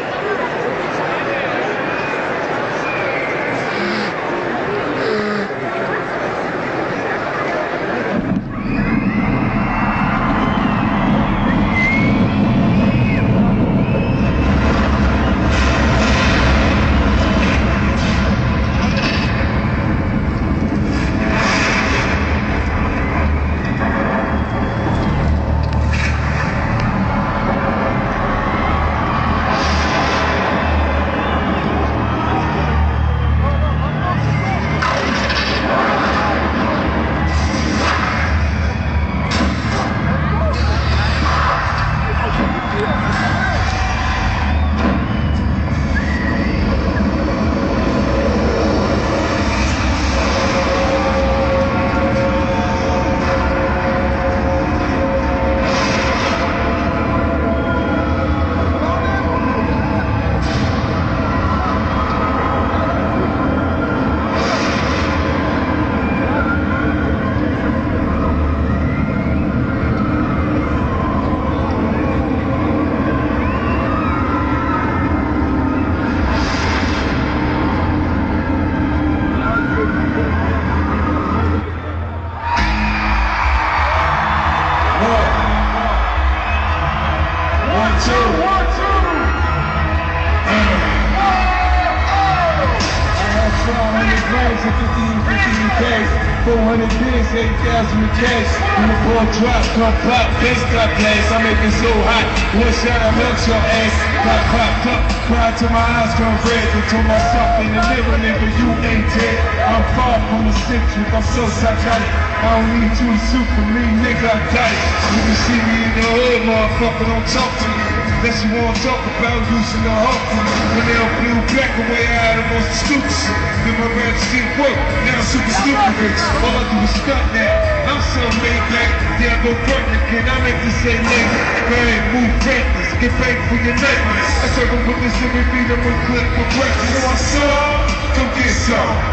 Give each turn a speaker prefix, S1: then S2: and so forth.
S1: Case, 400 bigs, 8,000 a case. When the ball drop, come pop, bass got place. I make it so hot, one shot I melt your ass. Got popped up, cried till my eyes turn red. And told myself in the mirror, nigga, you ain't dead. I'm far from the centric, I'm so psychotic. I don't need you to shoot for me, nigga, I got it. You can see me in the hood, motherfucker, don't talk to me. Unless you wanna talk about using the hook. When they blew back away out of most stupid shit. Then my rap shit work, now I'm super stupid rich. All I do is stunt that. I'm so laid back, yeah, I go front again. I make this say nigga, man, move reckless, get paid for your necklace. I serve them with this every beat, I'm gonna clip for breakfast. So I saw, come get some.